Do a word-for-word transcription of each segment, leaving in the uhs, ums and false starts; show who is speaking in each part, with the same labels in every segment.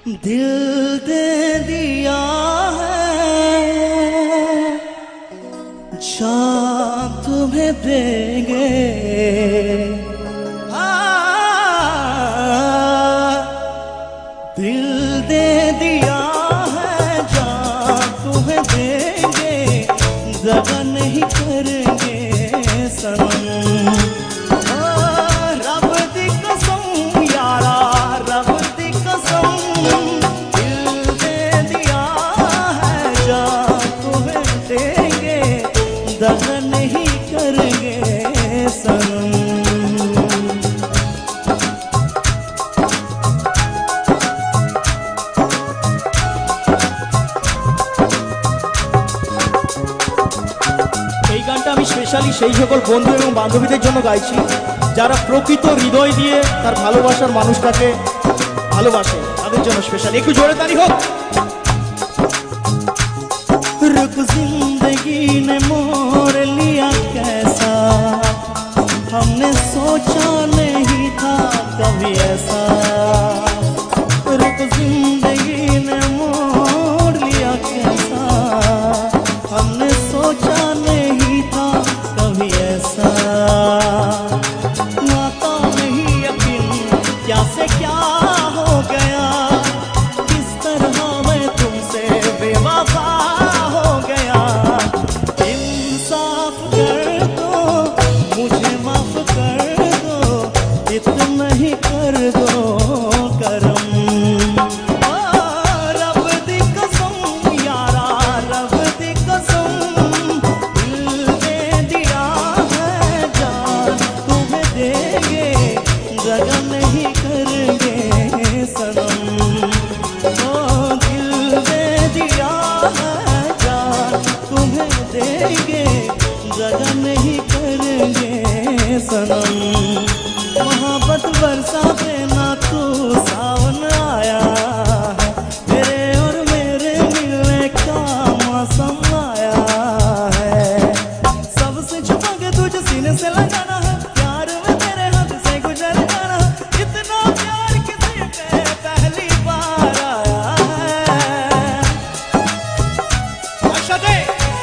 Speaker 1: दिल दे दिया है जान तुम्हें देंगे, दिल दे दिया है जान तुम्हें देंगे, दगा नहीं करेंगे सनम। रब दी कसम यारा रब दी कसम, दिल दे दिया है जान तुम्हें देंगे, दगा नहीं करेंगे सनम। আমি স্পেশালি সেই সকল বন্ধু এবং বান্ধবীদের জন্য গাইছি যারা প্রকৃত হৃদয় দিয়ে তার ভালোবাসার মানুষটাকে ভালোবাসে, তাদের জন্য স্পেশালি একটু জোরে তালি হোক। रुक जिंदगी ने मोड़ लिया कैसा, हमने सोचा नहीं था कभी ऐसा। रुक जिंदगी ने मोड़ लिया कैसा, हमने सोचा नहीं था कभी ऐसा। आता नहीं यकीन क्या से क्या हो गया, किस तरह मैं तुमसे बेवफा हो गया। इंसाफ कर दो मुझे माफ कर दो, इतना ही कर दो करम। रब दी कसम यारा रब दी कसम, दिल दे दिया है जान तुम्हें देंगे, दगा नहीं करेंगे सनम। ओ दिल दे दिया है जान तुम्हें देंगे, दगा नहीं करेंगे सनम। मोहब्बत बरसा देना तू सावन आया है, मेरे और मेरे मिलने का मौसम आया है। सबसे छुपा के तुझे सीने से लगाना है, प्यार में तेरे हाथ से गुजर जाना है। इतना प्यार किसी पे पहली बार आया है। अच्छा दे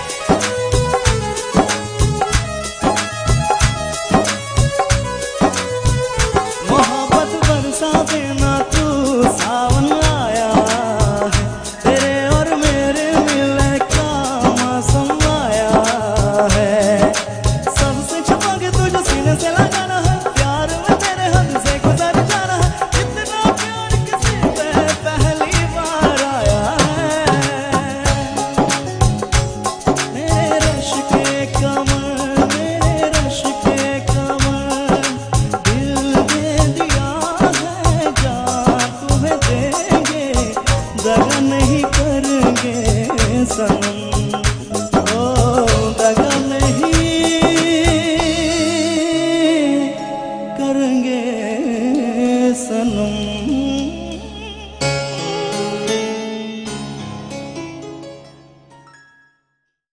Speaker 1: मोहब्बत बरसा देना तू सावन आया है, तेरे और मेरे मिलने का मौसम आया है। सबसे छुपा के तुझे सीने से लगाना है, प्यार में तेरे हाथ से गुजर जाना है। इतना प्यार किसी पे पहली बार आया है। मेरे रश के कमर मेरे रश के कमर, दिल दे दिया है जान तुम्हें देंगे, दगा नहीं करेंगे सनम। ओ दगा नहीं करेंगे सनम।